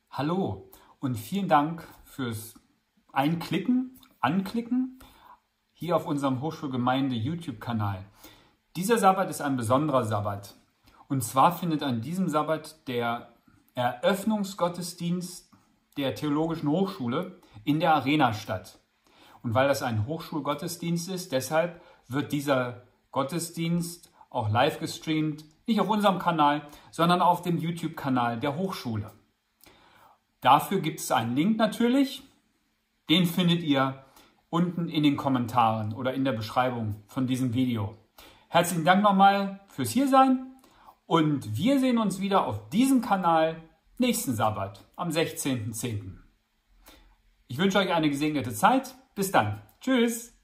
Hallo und vielen Dank fürs Anklicken hier auf unserem Hochschulgemeinde YouTube-Kanal. Dieser Sabbat ist ein besonderer Sabbat. Und zwar findet an diesem Sabbat der Eröffnungsgottesdienst der Theologischen Hochschule in der Arena statt. Und weil das ein Hochschulgottesdienst ist, deshalb wird dieser Gottesdienst auch live gestreamt, nicht auf unserem Kanal, sondern auf dem YouTube-Kanal der Hochschule. Dafür gibt es einen Link natürlich, den findet ihr unten in den Kommentaren oder in der Beschreibung von diesem Video. Herzlichen Dank nochmal fürs Hiersein und wir sehen uns wieder auf diesem Kanal nächsten Sabbat am 16.10. Ich wünsche euch eine gesegnete Zeit. Bis dann. Tschüss.